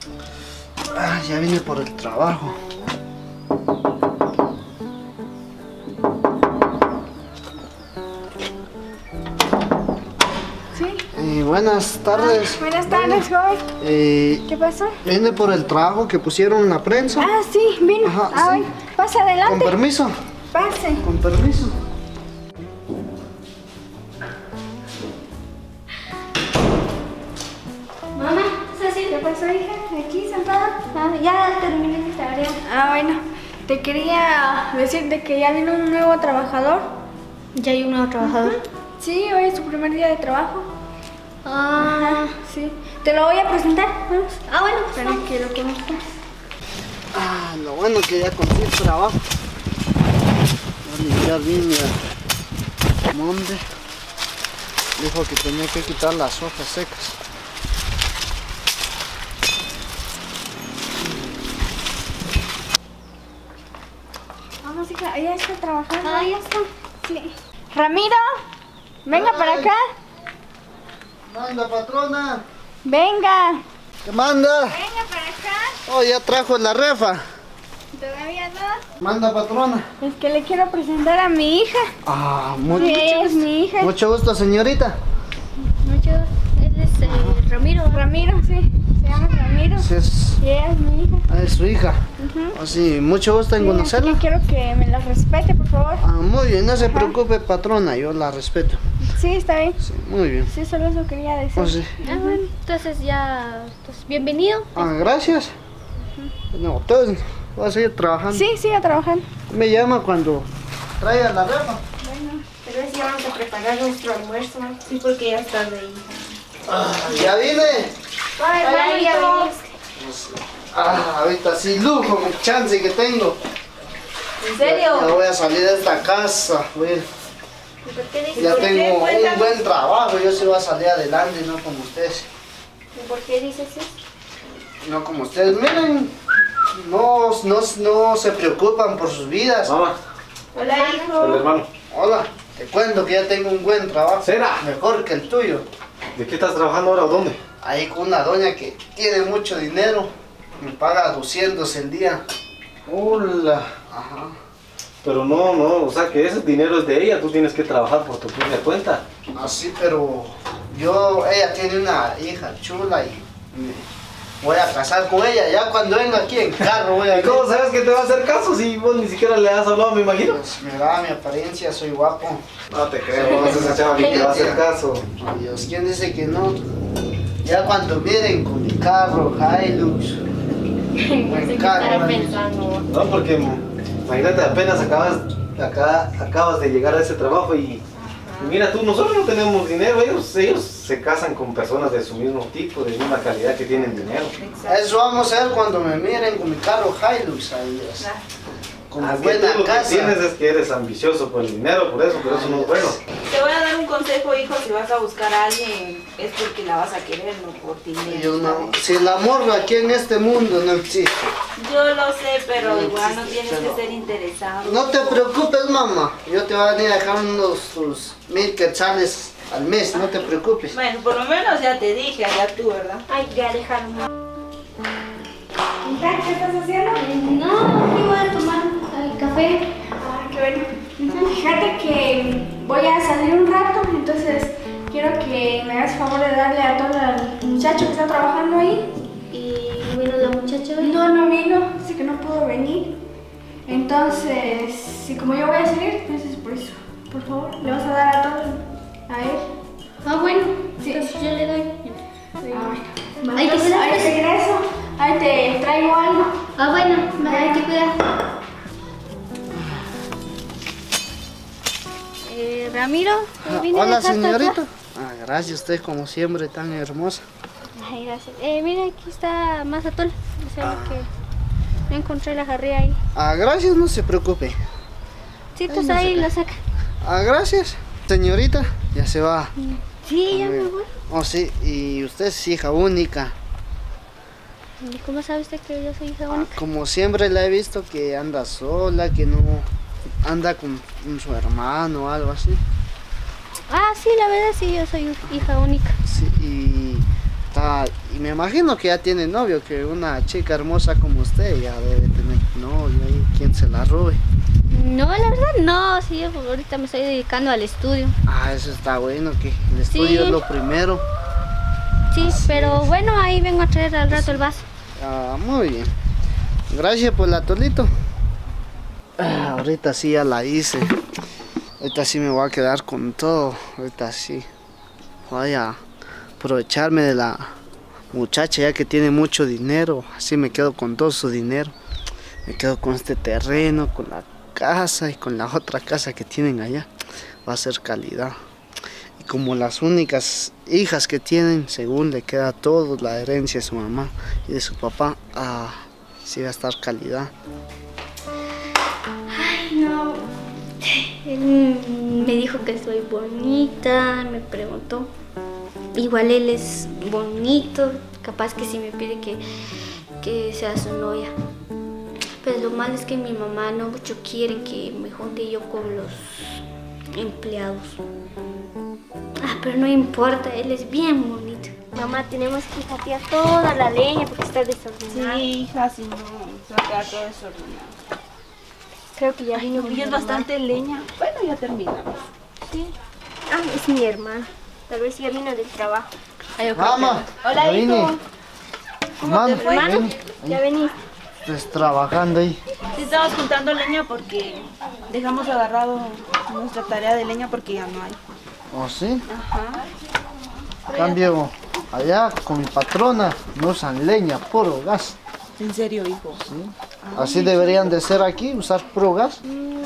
Ah, ya vine por el trabajo. Sí. Buenas tardes. Buenas tardes, joven. ¿Qué pasó? Vine por el trabajo que pusieron en la prensa. Ah, sí, vino. Ajá, Ah, sí. bueno, pasa adelante. Con permiso. Pase. Con permiso. Mamá, Ceci, ¿qué pasó, hija? Aquí sentada. Ah, ya terminé mi tarea. Ah, bueno. Te quería decir de que ya vino un nuevo trabajador. ¿Ya hay un nuevo trabajador? Sí, hoy es su primer día de trabajo. Ah, Sí. Te lo voy a presentar. Vamos. bueno, Para que lo conozcas. Ah, lo bueno que ya conseguí trabajo. Voy a limpiar bien el monte. Dijo que tenía que quitar las hojas secas. Vamos, hija. Ya está trabajando. Ah, ya está. Sí. Ramiro, venga para Ay. acá. Manda, patrona. Venga. ¿Qué manda? Venga para acá. Oh, ya trajo la refa. Todavía no. Manda, patrona. Es que le quiero presentar a mi hija. Ah, Sí, es mi hija. mucho gusto, señorita. Mucho. Él es Ramiro. Ramiro, sí. Se llama Ramiro. Sí, Y ella es mi hija. es su hija. Ujú. Oh, sí, mucho gusto en Sí, conocerla. así que quiero que me la respete, por favor. Ah, muy bien, no se preocupe, patrona, yo la respeto. Sí, está bien. Sí, muy bien. Sí, solo eso quería decir. Oh, sí. Ah, bueno, entonces ya. Pues, bienvenido. Ah, gracias. No, entonces voy a seguir trabajando. Sí, siga trabajando. Me llama cuando traiga la refa. Bueno. Pero si vamos a preparar nuestro almuerzo. Sí, porque ya es tarde. Ah, ya vine. Hola, ya Ah, ahorita sí, lujo, mi chance que tengo. ¿En Ya voy a salir de esta casa. ¿Por qué dices? Ya tengo un buen trabajo, yo sí voy a salir adelante, no como ustedes. ¿Por qué dices eso? No como ustedes, miren, no se preocupan por sus vidas. Mamá, Hola, el hijo. hermano. Hola, te cuento que ya tengo un buen trabajo. ¿Será? Mejor que el tuyo. ¿De qué estás trabajando ahora o dónde? Ahí con una doña que tiene mucho dinero, me paga 200 el día. Hola. Ajá. Pero no, o sea que ese dinero es de ella, tú tienes que trabajar por tu propia cuenta. Así, pero ella tiene una hija chula y me voy a casar con ella. Ya cuando venga aquí en carro voy a ¿Y cómo sabes que te va a hacer caso si vos ni siquiera le has hablado, me imagino? Pues mira mi apariencia, soy guapo. No te creo, vas a esa chava que te va a hacer caso. Dios, ¿quién dice que no? Ya cuando miren con mi carro, Hilux, buen carro, pensando. No, porque imagínate, apenas acabas de llegar a ese trabajo y mira tú, nosotros no tenemos dinero, ellos se casan con personas de su mismo tipo, de misma calidad que tienen dinero. eso vamos a ver cuando me miren con mi carro Hilux, ahí, con Ah, mi es que tú buena lo que casa. tienes es que eres ambicioso por el dinero, por eso no es bueno. Te voy a dar un consejo, hijo, si vas a buscar a alguien es porque la vas a querer, no por dinero. Yo no- si el amor aquí en este mundo no existe. Yo lo sé, pero No igual no existe, tienes pero- que ser interesado. No te preocupes, mamá, yo te voy a venir a dejar tus 1000 quetzales al mes, no te preocupes. Bueno, por lo menos ya te dije, allá tú, ¿verdad? Ay, ya dejaron. Hija, ¿qué estás haciendo? No, aquí voy a tomar el café. Ah, qué bueno. Fíjate que voy a salir un rato, entonces quiero que me hagas favor de darle a todo el muchacho que está trabajando ahí. Y vino la muchacha hoy. No vino, así que no pudo venir. Entonces, si como yo voy a salir, entonces por eso, por favor, le vas a dar a todo a él. Ah, bueno. Sí. Entonces yo le doy. Bueno, Ahí te entonces, cuidas. ahí regreso, ahí te traigo algo. Ah, bueno, hay que cuidar. Ramiro, vine a Hola, dejarte señorita. acá. Ah, gracias, usted como siempre tan hermosa. Ay, gracias. Mira, aquí está más atol. O sea, que no encontré la jarría ahí. Ah, gracias, no se preocupe. Sí, Ay, pues no ahí sé. la saca. Ah, gracias. Señorita, ya se va. Sí, ya A ver. me voy. Oh, sí, y usted es hija única. ¿Y cómo sabe usted que yo soy hija Ah, única? como siempre la he visto que anda sola, que no anda con su hermano o algo así. Ah, sí, la verdad sí, yo soy hija única. Sí, y Y me imagino que ya tiene novio, que una chica hermosa como usted ya debe tener novio y quien se la robe. No, la verdad no, sí, ahorita me estoy dedicando al estudio. Ah, eso está bueno, que el estudio Sí. es lo primero. Sí, pero bueno, ahí vengo a traer al rato el vaso. Ah, muy bien. Gracias por el atolito. Ahorita sí ya la hice. Ahorita sí me voy a quedar con todo. Ahorita sí. Voy a aprovecharme de la muchacha ya que tiene mucho dinero. Así me quedo con todo su dinero. Me quedo con este terreno, con la casa y con la otra casa que tienen allá. Va a ser calidad. Y como las únicas hijas que tienen, según le queda todo, la herencia de su mamá y de su papá, sí va a estar calidad. Ay, no. Él me dijo que soy bonita, me preguntó. Igual él es bonito, capaz que si me pide que sea su novia. Pero lo malo es que mi mamá no mucho quiere que me junte yo con los empleados. Pero no importa, él es bien bonito. Mamá, tenemos que jatear toda la leña porque está desordenada. Sí, hija, si no, se va a quedar todo desordenado. Creo que ya vino mi Y es hermano. bastante leña. Bueno, ya terminamos. Sí. Es mi hermano. Tal vez ya vino del trabajo. Mamá, Hola, ya vine. hijo. Mamá, te fue? Hermano, ven. ya veniste. Estás trabajando ahí. Sí, estamos juntando leña porque dejamos agarrado nuestra tarea de leña porque ya no hay. ¿Oh, sí? Ajá. Cambio, allá con mi patrona no usan leña, puro gas. ¿En serio, hijo? Así deberían de ser aquí, usar puro gas.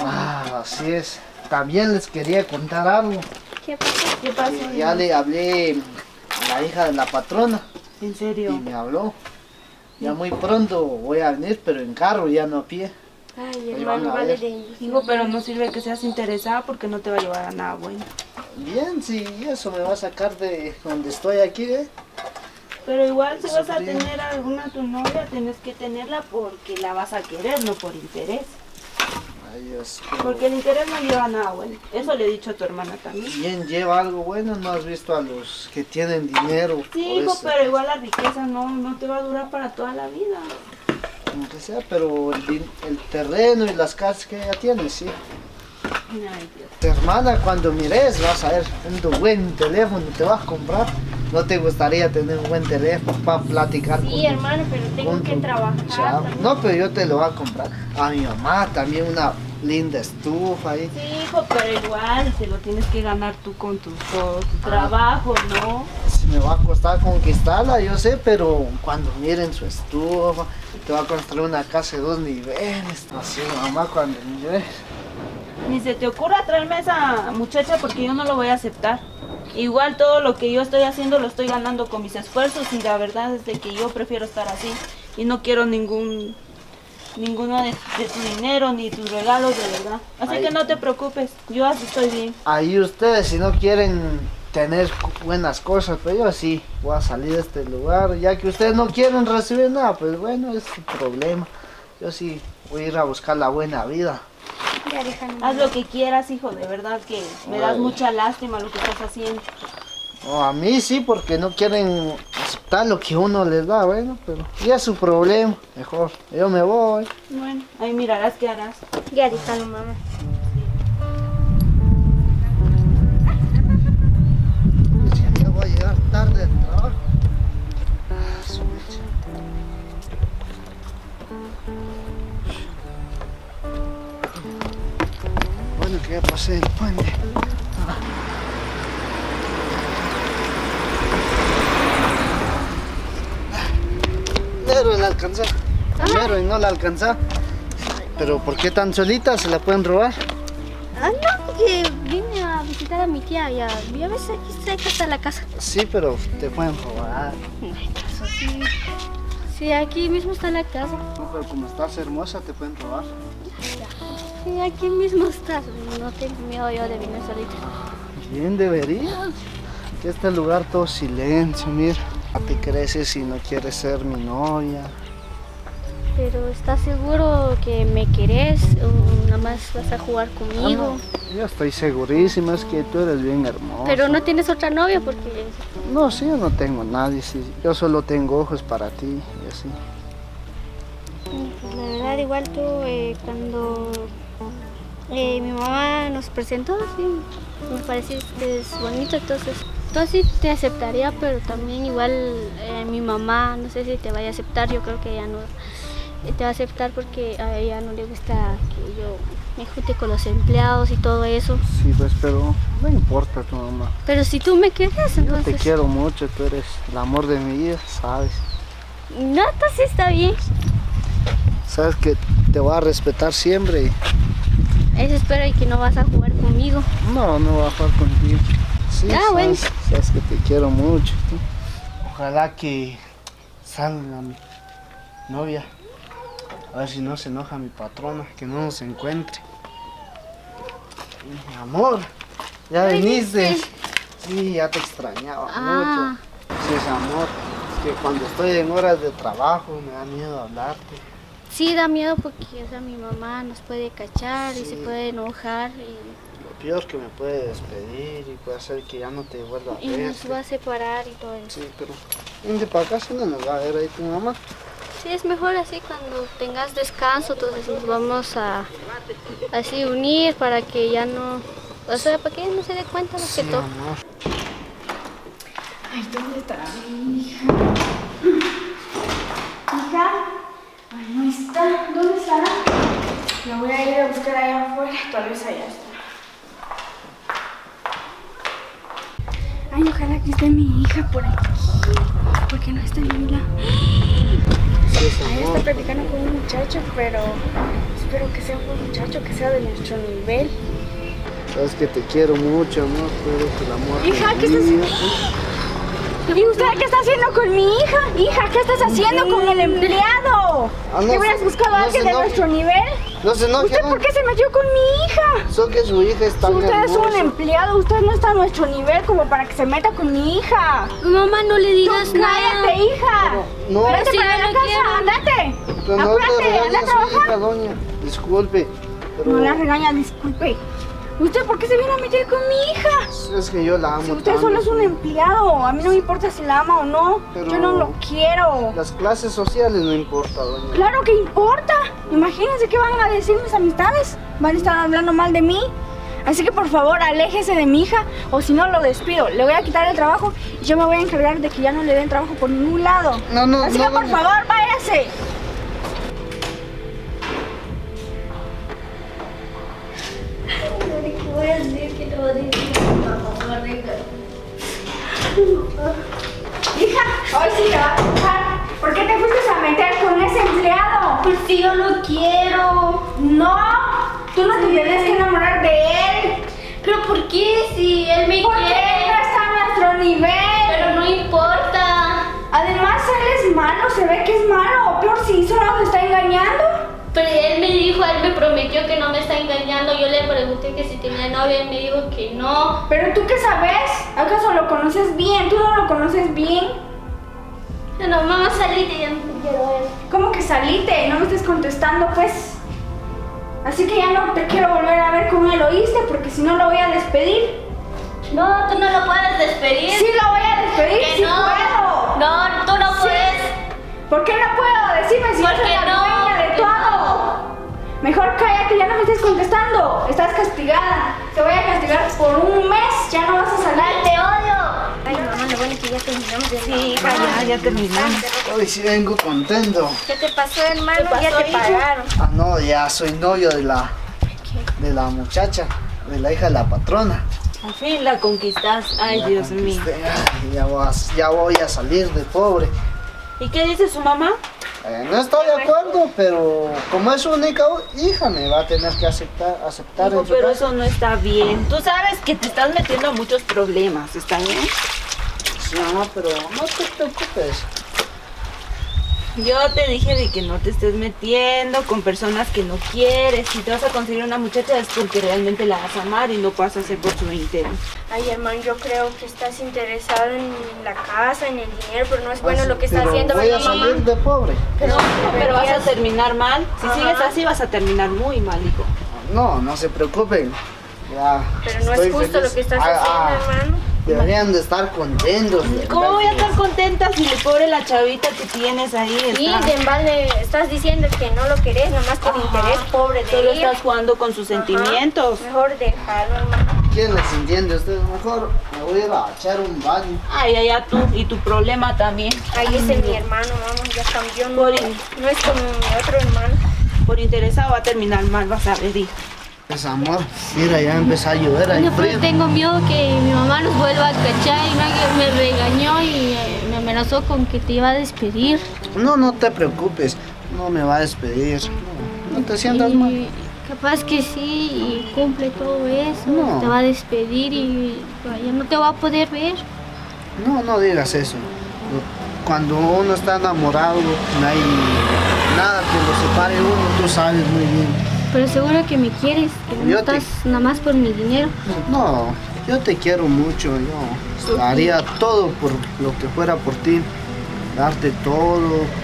Así es. También les quería contar algo. ¿Qué pasó? ¿Qué pasó? Ya le hablé a la hija de la patrona ¿En y serio? me habló. Ya muy pronto voy a venir, pero en carro, ya no a pie. Ay, Ahí van hermano, a vale ver. de ilusión. Hijo, pero no sirve que seas interesada porque no te va a llevar a nada bueno. Bien, sí, eso me va a sacar de donde estoy aquí, ¿eh? Pero igual si vas a Bien. tener alguna tu novia, tienes que tenerla porque la vas a querer, no por interés. Ay, Dios, Porque el interés no lleva a nada bueno. Eso le he dicho a tu hermana también. ¿quién lleva algo bueno? ¿No has visto a los que tienen dinero? Sí, Por hijo, eso, pero igual la riqueza no te va a durar para toda la vida. como que sea, pero el terreno y las casas que ella tiene, sí. Ay, Dios. Tu hermana, cuando mires, vas a ver un buen teléfono, te vas a comprar. ¿No te gustaría tener un buen teléfono para platicar con Sí, hermano, pero tengo con que tu trabajar. chavo? también. No, pero yo te lo voy a comprar. A mi mamá también una linda estufa ahí. Sí, hijo, pero igual te lo tienes que ganar tú con tu trabajo, ¿no? Si me va a costar conquistarla, yo sé, pero cuando miren su estufa, te va a construir una casa de 2 niveles. Así, mamá, cuando mire. Ni se te ocurra traerme a esa muchacha porque yo no lo voy a aceptar. Igual todo lo que yo estoy haciendo lo estoy ganando con mis esfuerzos y la verdad es de que yo prefiero estar así y no quiero ninguno de tu dinero ni tus regalos de verdad. Así Ay. que no te preocupes, yo así estoy bien. Ahí ustedes, si no quieren tener buenas cosas, pero yo sí voy a salir de este lugar. Ya que ustedes no quieren recibir nada, pues bueno, es su problema. Yo sí voy a ir a buscar la buena vida. Ya déjame. Haz lo que quieras, hijo, de verdad que me das Ay. mucha lástima lo que estás haciendo. No, a mí sí, porque no quieren aceptar lo que uno les da, bueno, pero ya es su problema. Mejor, yo me voy. Bueno, ahí mirarás qué harás. Ya déjalo, mamá. Yo voy a llegar tarde al trabajo. Su mecha. Bueno, que ya pasé el puente. Primero la alcanza. Primero y no la alcanza. Pero ¿por qué tan solita? ¿Se la pueden robar? No, porque vine a visitar a mi tía y a veces aquí cerca está la casa. Sí, pero te pueden robar. Eso sí. Sí, aquí mismo está la casa. No, pero como estás hermosa, te pueden robar. Sí, aquí mismo está. No tengo miedo yo de venir solita. Bien, deberías. Que este lugar todo silencio, mira. Ya te creces si no quieres ser mi novia. Pero ¿estás seguro que me querés o nada más vas a jugar conmigo? Yo estoy segurísima, es que tú eres bien hermosa. Pero no tienes otra novia porque... No, sí, yo no tengo nadie, sí. Yo solo tengo ojos para ti y así. Pues la verdad, igual tú, cuando mi mamá nos presentó, sí, me pareciste bonito, entonces sí te aceptaría, pero también igual mi mamá, no sé si te vaya a aceptar, yo creo que ella no te va a aceptar porque a ella no le gusta que yo me junte con los empleados y todo eso. Sí, pues, pero no importa tu mamá. Pero si tú me quieres, entonces... Yo te quiero mucho, tú eres el amor de mi vida, ¿sabes? No, entonces está bien. Sabes que te voy a respetar siempre. Eso espero y que no vas a jugar conmigo. No, no voy a jugar contigo. Sí, bueno. sabes que te quiero mucho. Ojalá que salga mi novia. A ver si no se enoja mi patrona, que no nos encuentre. Mi amor, ya viniste. Sí, ya te extrañaba mucho. Sí, es amor. Es que cuando estoy en horas de trabajo me da miedo hablarte. Sí, da miedo porque o sea, mi mamá nos puede cachar y se puede enojar. Lo peor que me puede despedir y puede hacer que ya no te vuelva a ver. Y nos va a separar y todo eso. Sí, pero vente para acá, si no nos va a ver ahí tu mamá. Sí, es mejor así cuando tengas descanso, entonces nos vamos a así unir para que ya no, o sea, para que ella no se dé cuenta más que todo. Amor. Ay, ¿dónde está mi hija? ¿Hija? Ay, no está. ¿Dónde estará? La voy a ir a buscar allá afuera, tal vez allá está. Ay, ojalá que esté mi hija por aquí. ¿Por qué no está mi hija? Ahí está platicando con un muchacho, pero espero que sea un buen muchacho, que sea de nuestro nivel. Sabes que te quiero mucho, amor, tú eres el amor. Hija, de ¿qué mi estás vida. ¿Y usted qué está haciendo con mi hija? Hija, ¿qué estás haciendo con el empleado? no ¿Qué hubieras se- buscado a no alguien se de enoje. nuestro nivel? No se enoje, ¿Usted por qué se metió con mi hija? Solo que su hija está Si bien usted es un hermosa. empleado, usted no está a nuestro nivel como para que se meta con mi hija. Mamá, no le digas Tú cállate, nada. hija. No, Vete sí, para yo la no casa, quiero. andate. pero no te Apúrate, anda regañes a a su trabajar. hija, doña. Disculpe, pero No la regaña, disculpe. ¿Usted por qué se viene a meter con mi hija? es que yo la amo Si usted tanto. solo es un empleado, a mí no me importa si la ama o no. Pero- Yo no lo quiero. Las clases sociales no importa, doña. Claro que importa. Imagínense qué van a decir mis amistades. Van a estar hablando mal de mí. Así que por favor, aléjese de mi hija o si no lo despido. Le voy a quitar el trabajo y yo me voy a encargar de que ya no le den trabajo por ningún lado. No, Así no, que por doña. favor, váyase. ¿Qué voy a decir? ¿Qué le voy a decir? Mamá, Hija, hoy sí te va a tocar. ¿Por qué te fuiste a meter con ese empleado? pues si yo lo quiero. No, tú no te tienes que enamorar de él. ¿Pero por qué? Si él me Porque él quiere. no está a nuestro nivel. Pero no importa. Además, él es malo, se ve que es malo. Peor si solo nos está engañando. Pero él me dijo, él me prometió que no me está engañando. Yo le pregunté que si tenía novia, él me dijo que no. Pero tú qué sabes? ¿Acaso lo conoces bien? ¿Tú no lo conoces bien? Bueno, mamá, salite, ya no te quiero ver. ¿Cómo que saliste? No me estés contestando, pues. Así que ya no te quiero volver a ver con él, ¿oíste? Porque si no lo voy a despedir. No, tú no lo puedes despedir. Sí lo voy a despedir, que sí no. puedo. No, tú no Sí. puedes. ¿Por qué no puedo? Decime si yo ¿Por soy qué la no? dueña de ¿Por qué todo. Mejor cállate, ya no me estés contestando. Estás castigada. Te voy a castigar por un mes. Ya no vas a salir. Ay, te odio. Ay, mamá, lo bueno es que ya terminamos de Sí, hija, ya terminamos. Hoy sí vengo contento. ¿Qué te pasó, hermano? ¿Qué Ya pasó, te hijo? pagaron. Ah, no, ya soy novio de la muchacha, de la hija de la patrona. Al fin la conquistaste. Ay, Ya Dios mío. conquisté. Ay, ya voy a salir de pobre. ¿Y qué dice su mamá? No estoy de acuerdo, pero como es su única hija, me va a tener que aceptar Hijo, en su pero casa. eso no está bien. Tú sabes que te estás metiendo a muchos problemas, ¿está bien? Sí, mamá, pero no te preocupes. Yo te dije de que no te estés metiendo con personas que no quieres. Si te vas a conseguir una muchacha es porque realmente la vas a amar y no vas a hacer por su interés. Ay, hermano, yo creo que estás interesado en la casa, en el dinero, pero no es bueno lo que está haciendo, voy a ¿verdad, mamá? salir de pobre. Pero vas a terminar mal. Si Ajá. sigues así vas a terminar muy mal, hijo. No, no se preocupen. Ya, Pero no estoy es justo feliz. lo que estás haciendo, hermano. Deberían de estar contentos. ¿Cómo voy a estar contenta si le pobre la chavita que tienes ahí Sí, está? de embalde estás diciendo que no lo querés, nomás por interés, pobre de Solo ella. estás jugando con sus sentimientos. Mejor déjalo, hermano. ¿Quién les entiende? Ustedes mejor me voy a ir a echar un baño. Ay, allá tú y tu problema también. Ahí ese es mi hermano, mamá, ya cambió. No, Por- no es como mi otro hermano. Por interesado va a terminar mal, vas a ver, hijo. Pues amor, mira, ya empezó a llover ahí No, pues frío. tengo miedo que mi mamá nos vuelva a cachar y me regañó y me amenazó con que te iba a despedir. No, no te preocupes, no me va a despedir. No, no te sientas mal. Y capaz que sí, y cumple todo eso, No. te va a despedir y ya no te va a poder ver. No, no digas eso. Cuando uno está enamorado, no hay nada que lo separe uno, tú sabes muy bien. Pero seguro que me quieres, que no Yo te- estás nada más por mi dinero. No, yo te quiero mucho, yo haría todo por lo que fuera por ti, darte todo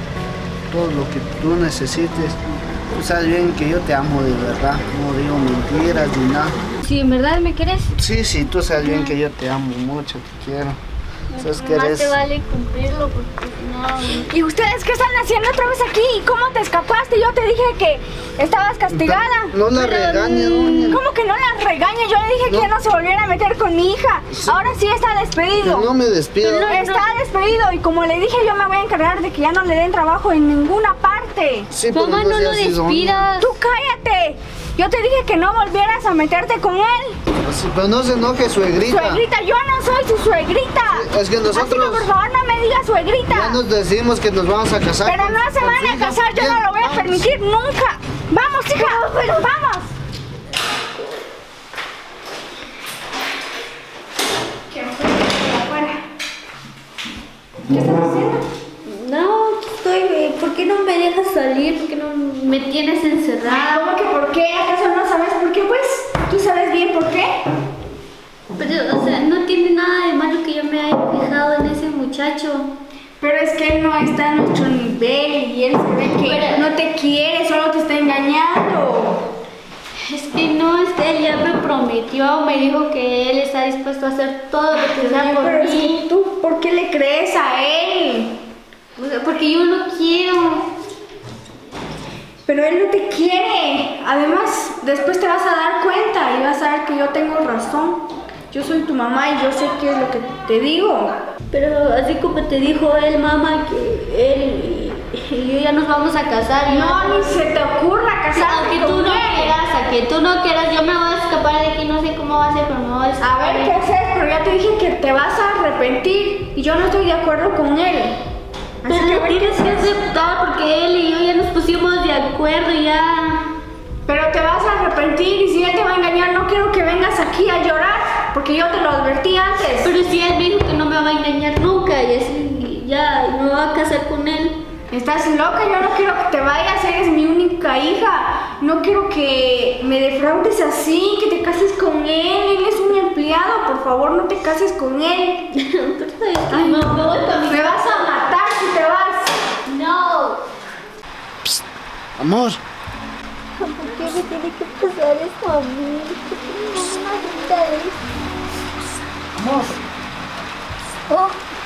lo que tú necesites. Tú sabes bien que yo te amo de verdad, no digo mentiras ni nada. Si en verdad me quieres, Sí, tú sabes bien que yo te amo mucho, te quiero. Sabes que más eres... te vale cumplirlo porque si no... ¿Y ustedes qué están haciendo otra vez aquí? ¿Cómo te escapaste? Yo te dije que estabas castigada. No la regañes, doña. ¿Cómo que no la regañe? Yo le dije que No. ya no se volviera a meter con mi hija. Ahora sí está despedido. Que no me despido. Está despedido y como le dije yo me voy a encargar de que ya no le den trabajo en ninguna parte. Sí, pero Mamá, no seas lo así, doña. despidas. Tú cállate. Yo te dije que no volvieras a meterte con él. Sí, pero no se enoje, suegrita. Suegrita, yo no soy su suegrita. Es que Así que nosotros por favor no me digas suegrita. ya nos decimos que nos vamos a casar. Pero no se van a casar, yo no lo voy a permitir nunca. Vamos, hija, vamos. ¿Qué estás haciendo? No, estoy... ¿Por qué no me dejas salir? ¿Por qué no me tienes encerrada? ¿Cómo que por qué? ¿Acaso no sabes por qué? Pues, ¿tú sabes bien por qué? Pero, o sea, no tiene nada de malo que yo me haya fijado en ese muchacho. Pero es que él no está a nuestro nivel y él se ve que Pero- no te quiere, solo te está engañando. Es que no, él ya me prometió, me dijo que él está dispuesto a hacer todo lo que sea por Pero es mí. que tú, ¿por qué le crees a él? O sea, porque yo lo quiero. Pero él no te quiere. Además, después te vas a dar cuenta y vas a ver que yo tengo razón. Yo soy tu mamá y yo sé qué es lo que te digo. Pero así como te dijo él, mamá, que él y yo ya nos vamos a casar. No, ni se te ocurra casarte Aunque tú con no él. quieras, aunque tú no quieras, yo me voy a escapar de aquí, no sé cómo va a ser, pero me voy a A escapar. ver qué haces, pero ya te dije que te vas a arrepentir y yo no estoy de acuerdo con él. Así Pero que lo tienes que aceptar porque él y yo ya nos pusimos de acuerdo y ya. Pero te vas a arrepentir y si él te va a engañar, no quiero que vengas aquí a llorar porque yo te lo advertí antes. Pero si él me dijo que no me va a engañar nunca y así ya me voy a casar con él. Estás loca, yo no quiero que te vayas, eres mi única hija. No quiero que me defraudes así, que te cases con él es un empleado, por favor no te cases con él. Ay, me no, voy pa' mi me vas a matar si te vas. No. Amor, ¿Por qué me tiene que pasar esto a mí? amor. Oh,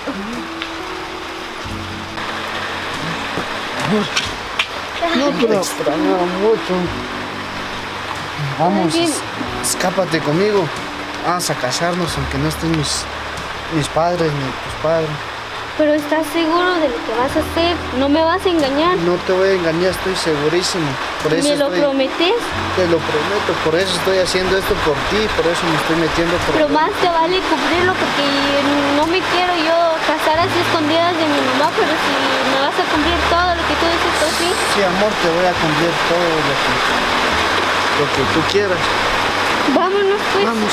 No, pero extrañaba mucho. Vamos, escápate conmigo. Vamos a casarnos aunque no estén mis padres ni tus padres. pero ¿estás seguro de lo que vas a hacer? ¿No me vas a engañar? No te voy a engañar, estoy segurísimo. Por eso ¿Me lo prometes? te lo prometo, por eso estoy haciendo esto por ti, por eso me estoy metiendo por Pero más te vale cumplirlo porque no me quiero yo casar así escondidas de mi mamá, pero si me vas a cumplir todo lo que tú dices, pues sí. Sí, amor, te voy a cumplir todo lo que tú quieras. Vámonos pues. Vamos.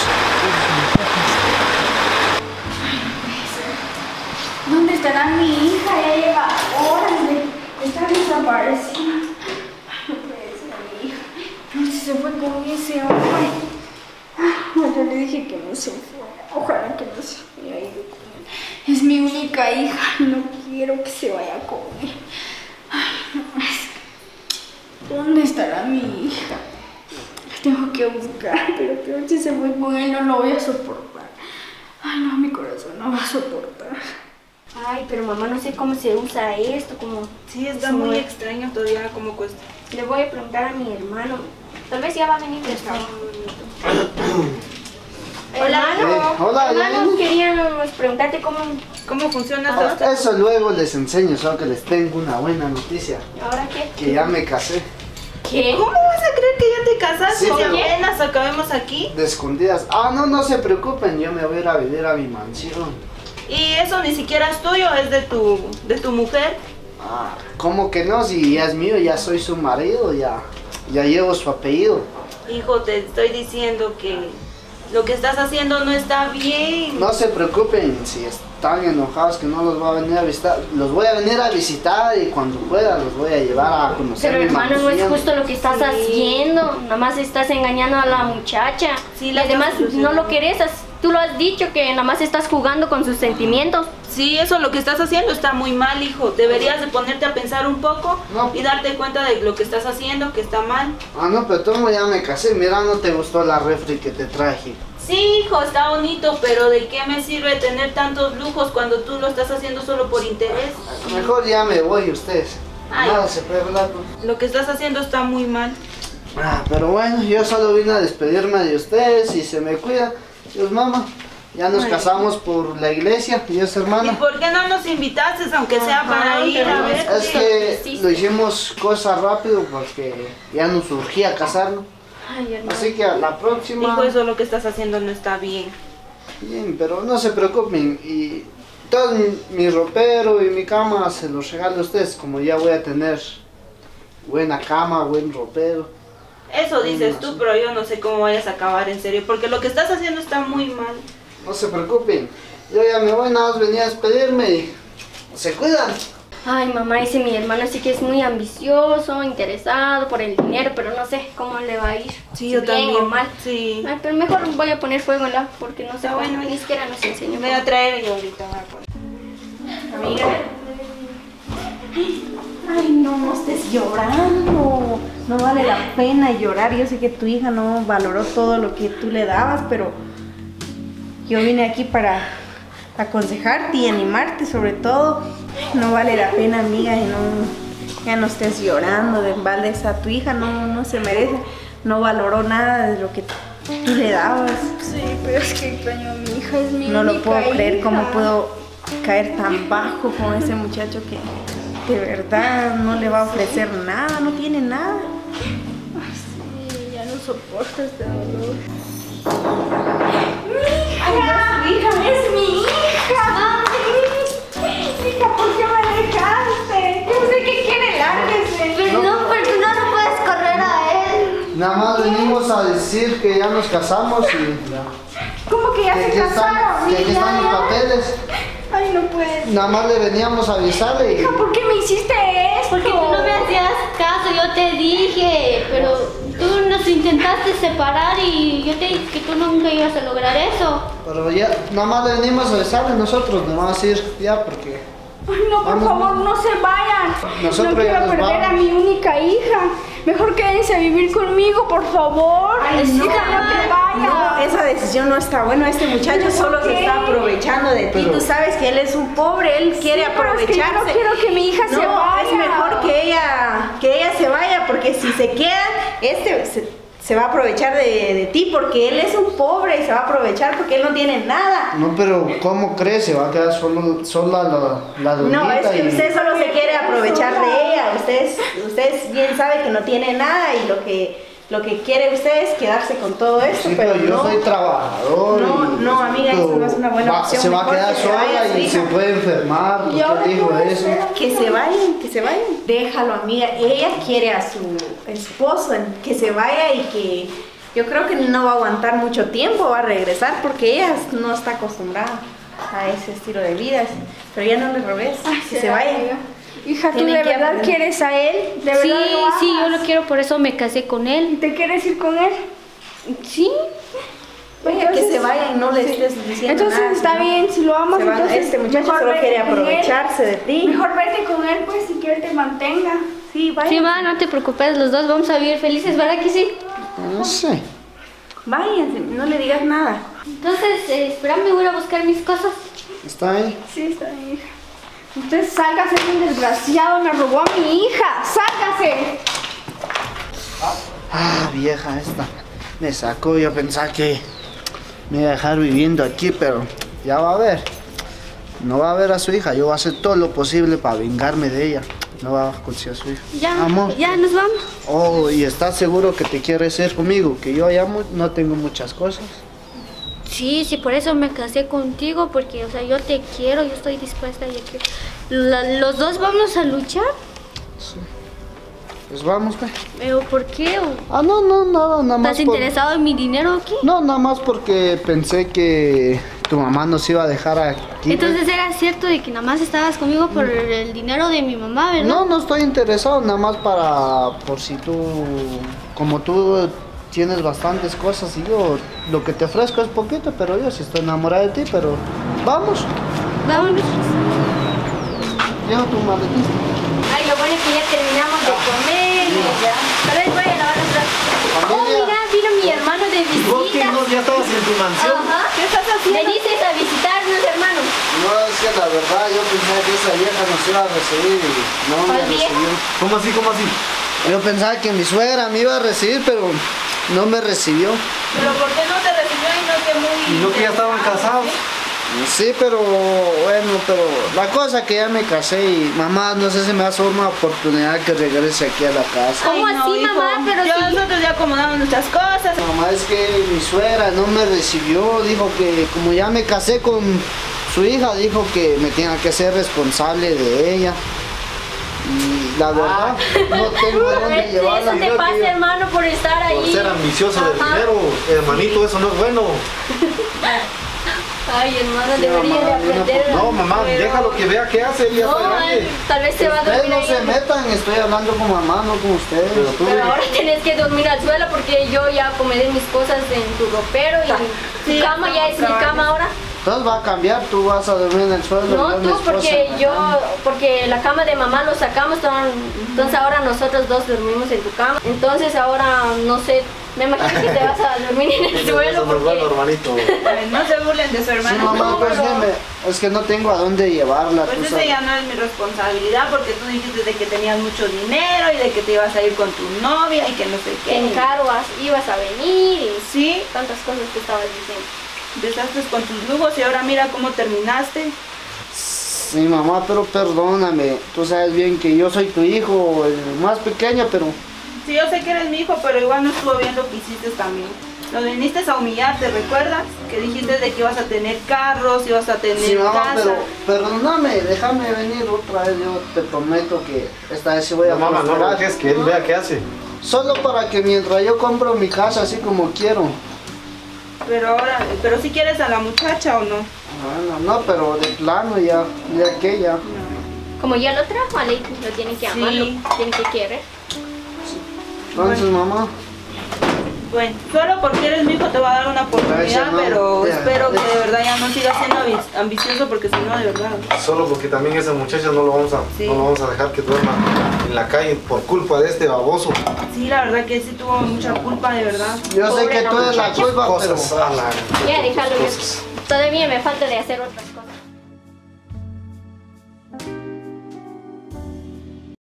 ¿Dónde estará mi hija? Ya lleva horas Está desaparecida. No puede ser mi hija. No sé si se fue con ese hombre. Yo le dije que no se fuera. Ojalá que no se haya ido con él. Es mi única hija y no quiero que se vaya con él. ¿Dónde estará mi hija? La tengo que buscar, pero peor si se fue con él no lo voy a soportar. Ay, no, mi corazón no va a soportar. Ay, pero mamá, no sé cómo se usa esto, como... Sí, está muy extraño todavía cómo cuesta. Le voy a preguntar a mi hermano. Tal vez ya va a venir de trabajo. Hola, hola, hermano, queríamos preguntarte ¿Cómo funciona todo esto? Eso luego les enseño, solo que les tengo una buena noticia. ¿Ahora qué? Que ya me casé. ¿Qué? ¿Cómo vas a creer que ya te casaste? Sí, Si pero- apenas acabemos aquí. De escondidas. Ah, no, no se preocupen, yo me voy a ir a vivir a mi mansión. Y eso ni siquiera es tuyo, es de tu mujer. Ah, ¿cómo que no? Si ya es mío, ya soy su marido, ya llevo su apellido. Hijo, te estoy diciendo que lo que estás haciendo no está bien. No se preocupen, si están enojados que no los voy a venir a visitar, los voy a venir a visitar y cuando pueda los voy a llevar a conocer Pero mi hermano, no es mansión. justo lo que estás Sí. haciendo. Nada más estás engañando a la muchacha. Sí, y la además estás ilusionando. no lo querés. Tú lo has dicho que nada más estás jugando con sus sentimientos. Sí, eso lo que estás haciendo está muy mal, hijo. Deberías de ponerte a pensar un poco No. y darte cuenta de lo que estás haciendo, que está mal. Ah, no, pero tú ya me casé, mira, no te gustó la refri que te traje. Sí, hijo, está bonito, pero ¿de qué me sirve tener tantos lujos cuando tú lo estás haciendo solo por interés? Mejor ya me voy ustedes. Ay. Nada se puede hablar. Lo que estás haciendo está muy mal. Ah, pero bueno, yo solo vine a despedirme de ustedes y se me cuida. Dios mamá, ya nos Ay. casamos por la iglesia, Dios ¿Y hermana. por qué no nos invitaste, aunque sea para ir a ver? Es que lo hicimos cosa rápido porque ya nos urgía casarnos. Ay, hermano. Así que a la próxima... Hijo, eso lo que estás haciendo no está bien. Bien, pero no se preocupen. Y todo mi ropero y mi cama se los regalo a ustedes, como ya voy a tener buena cama, buen ropero. Eso dices tú, pero yo no sé cómo vayas a acabar en serio, porque lo que estás haciendo está muy mal. No se preocupen. Yo ya me voy, nada más venía a despedirme y se cuidan. Ay, mamá, ese mi hermano sí que es muy ambicioso, interesado por el dinero, pero no sé cómo le va a ir. Sí, si yo bien también. o mal. Sí. Ay, pero mejor voy a poner fuego en la, porque no sé Está bueno, bueno. ni siquiera nos enseñó. Me voy a traer y ahorita voy a poner. Amiga. Ay, no estés llorando. No vale la pena llorar. Yo sé que tu hija no valoró todo lo que tú le dabas, pero yo vine aquí para aconsejarte y animarte sobre todo. No vale la pena, amiga, y ya no estés llorando de balde. A tu hija no se merece. No valoró nada de lo que tú le dabas. Sí, pero es que extraño a mi hija, es mi No lo única puedo creer, hija. cómo puedo caer tan bajo con ese muchacho que de verdad no le va a ofrecer nada, no tiene nada. Sí, ya no soporto este dolor. ¡Mi hija! ¡Es mi hija! Hija, ¿por qué me dejaste? Yo sé que quiere lárguese. Pero no lo puedes correr a él. Nada más venimos a decir que ya nos casamos y ¿Cómo que ya que se aquí están, casaron? que aquí están los papeles. Ay, no puedes. Nada más le veníamos a avisarle y... ¿Por qué me hiciste esto? Porque tú no me hacías caso, yo te dije, pero tú nos intentaste separar y yo te dije que tú nunca ibas a lograr eso. Pero ya, nada más le venimos a avisarle nosotros, nos vamos a ir ya porque... Ay, no, por Vamos. favor, no se vayan. Nosotros no ya quiero nos perder a vamos. mi única hija. Mejor quédense a vivir conmigo, por favor. Ay, no, Hija, no te no, vayas. esa decisión no está buena. Este muchacho solo se está aprovechando de ti. Pero- Tú sabes que él es un pobre, él quiere Pero es que yo aprovecharse. no quiero que mi hija se No, vaya. es mejor que ella se vaya, porque si se quedan, se va a aprovechar de ti, porque él es un pobre y se va a aprovechar porque él no tiene nada. No, pero ¿cómo crees? Se va a quedar sola la doñita. No, es que y- usted solo se quiere aprovechar de ella. Usted bien sabe que no tiene nada y lo que quiere usted es quedarse con todo esto, Sí, pero pero yo no. soy trabajador. No, y no, amiga, eso no es una buena opción. Se va a Mejor quedar que se vaya sola su y hija. se puede enfermar. ¿Por ¿Y ahora qué dijo qué voy a eso? hacer? Que se vayan. Déjalo, amiga. Ella quiere a su esposo, que se vaya y que yo creo que no va a aguantar mucho tiempo, va a regresar porque ella no está acostumbrada a ese estilo de vida. Pero ya no le robes, que se vaya. Hija, ¿tú Tienen de que verdad aprender. quieres a él? ¿De Sí, verdad lo sí, yo amas? lo quiero, por eso me casé con él. ¿Te quieres ir con él? Sí. Oye, que se vaya y no le estés diciendo Entonces nada, está si no, bien, si lo amas, se va- entonces este muchacho mejor solo vete quiere con él. aprovecharse de ti. Mejor vete con él, pues, si que él te mantenga. Sí, vaya. Sí, ma, no te preocupes, los dos vamos a vivir felices, ¿verdad que sí? No sé. Váyanse, no le digas nada. Entonces, espérame, voy a ir a buscar mis cosas. ¿Está ahí? Sí, está bien, hija. Usted sálgase, es un desgraciado, me robó a mi hija. ¡Sálgase! Ah, vieja esta. Me sacó, yo pensaba que me iba a dejar viviendo aquí, pero ya va a ver. No va a ver a su hija, yo voy a hacer todo lo posible para vengarme de ella. No va a conseguir a su hija. Ya, Amor. ya nos vamos. Oh, ¿y estás seguro que te quieres ir conmigo? Que yo ya no tengo muchas cosas. Sí, sí, por eso me casé contigo, porque, o sea, yo te quiero, yo estoy dispuesta, yo quiero. ¿Los dos vamos a luchar? Pues vamos, pues. ¿Pero por qué? Ah, no, nada más. ¿Estás interesado en mi dinero o qué? No, nada más porque pensé que tu mamá nos iba a dejar aquí. Entonces era cierto de que nada más estabas conmigo por el dinero de mi mamá, ¿verdad? No estoy interesado, nada más por si tú, como tú tienes bastantes cosas y yo lo que te ofrezco es poquito, pero yo sí estoy enamorada de ti, pero vamos, Vámonos. lleva tu maletín. Ay, lo bueno es que ya terminamos de comer y ya. Tal vez voy a lavar los platos. Oh, Familia. mira, vino mi hermano de ¿Y vos que visita. no, ya estabas en tu mansión? Ajá. ¿Qué estás haciendo? Veniste a visitarnos, hermano. No, es que la verdad yo pensaba que esa vieja nos iba a recibir y no me ¿Cuál vieja? recibió. ¿Cómo así, cómo así? Yo pensaba que mi suegra me iba a recibir, pero no me recibió. Pero ¿por qué no te recibió y no que muy... ¿Y no que ya estaban casados? Sí, pero bueno, pero la cosa que ya me casé y mamá, no sé si me das una oportunidad que regrese aquí a la casa. ¿Cómo Ay, no, así, hijo. mamá? Pero Yo, sí. nosotros ya acomodamos nuestras cosas. Mamá, es que mi suegra no me recibió, dijo que como ya me casé con su hija, dijo que me tenía que ser responsable de ella. Y la verdad, no tengo a dónde llevarla. Eso te pasa, hermano, por estar ahí. Por ser ambicioso del Ajá. dinero, hermanito, eso no es bueno. Ay, hermano, Sí, debería mamá, de aprender. No, mamá, pero- déjalo que vea qué hace, ella No, está grande. tal vez se va a Ustedes dormir no se ahí. metan, estoy hablando con mamá, no con ustedes. Pero tú, Pero ahora tienes que dormir al suelo porque yo ya acomodé mis cosas en tu ropero y Sí, tu cama ya es mi cama ahora. Entonces va a cambiar, tú vas a dormir en el suelo. No, yo, mi tú, esposa porque en la yo, cama. porque la cama de mamá lo sacamos, entonces ahora nosotros dos dormimos en tu cama. Entonces ahora, no sé, me imagino que te vas a dormir en el eso suelo no es bueno, porque... hermanito. No se burlen de su Sí, hermano. mamá, No, pues pero- es que no tengo a dónde llevarla. Pues tú esa sabes. ya no es mi responsabilidad porque tú dijiste de que tenías mucho dinero y de que te ibas a ir con tu novia y que no sé Te qué. encargo, ibas a venir y Sí, tantas cosas que estabas diciendo. empezaste con tus lujos y ahora mira cómo terminaste. Sí, mamá, pero perdóname. Tú sabes bien que yo soy tu hijo, el más pequeño, pero Sí, yo sé que eres mi hijo, pero igual no estuvo bien lo que hiciste también. Lo viniste a humillar, ¿te recuerdas? Que dijiste de que ibas a tener carros, ibas a tener sí, mamá, casa. pero perdóname, déjame venir otra vez. Yo te prometo que esta vez sí voy a No, mamá, no lo prosperar. dejes que él vea qué hace. Solo para que mientras yo compro mi casa así como quiero. Pero ahora, pero si quieres a la muchacha o no. Bueno, no, pero de plano ya, de aquella. Como ya lo trajo, Ale, lo tienen que amar, Sí. lo tienen que querer. Entonces, mamá, Bueno, solo porque eres mi hijo te va a dar una oportunidad, Gracias, mamá. pero Ya, espero que ya. de verdad ya no sigas siendo ambicioso porque si no, de verdad. Solo porque también esa muchacha no lo vamos a, Sí. no lo vamos a dejar que duerma en la calle por culpa de este baboso. Sí, la verdad que sí tuvo mucha culpa, de verdad. yo sé Pobre que la tú eres la muchacha. culpa, pero... Cosas a la... Ya, déjalo. cosas. Todavía me falta de hacer otras cosas.